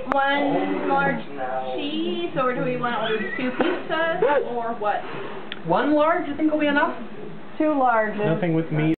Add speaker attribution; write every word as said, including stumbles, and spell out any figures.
Speaker 1: one large cheese, or do we want to do two pizzas, or what?
Speaker 2: One large, you think will be enough?
Speaker 3: Two larges.
Speaker 4: Nothing with meat.